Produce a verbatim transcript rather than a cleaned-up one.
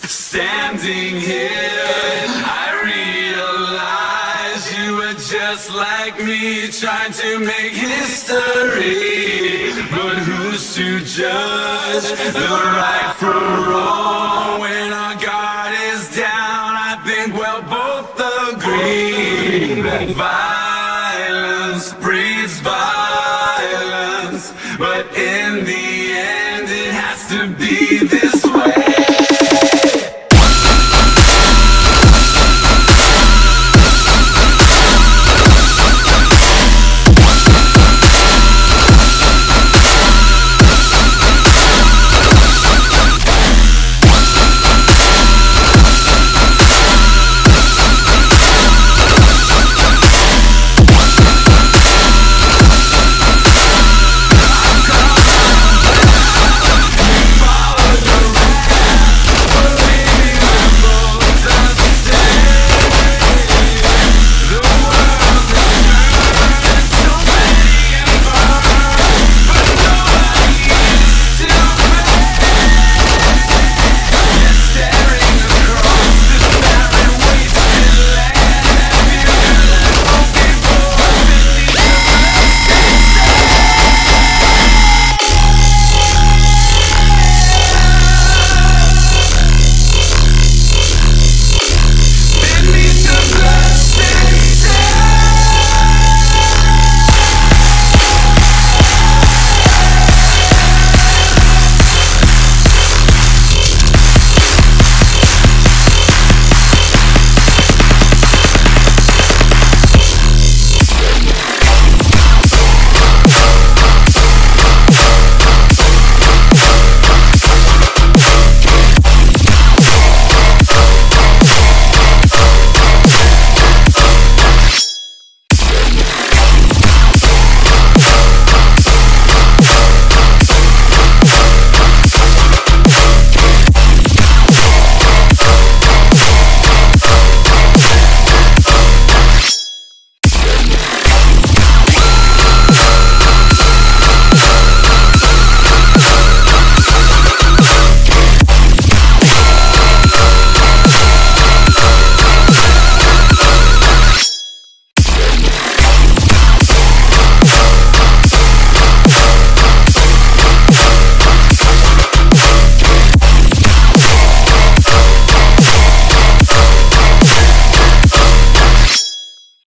Standing here, I realize you were just like me, trying to make history. But who's to judge the right from wrong? When our guard is down, I think we'll both agree that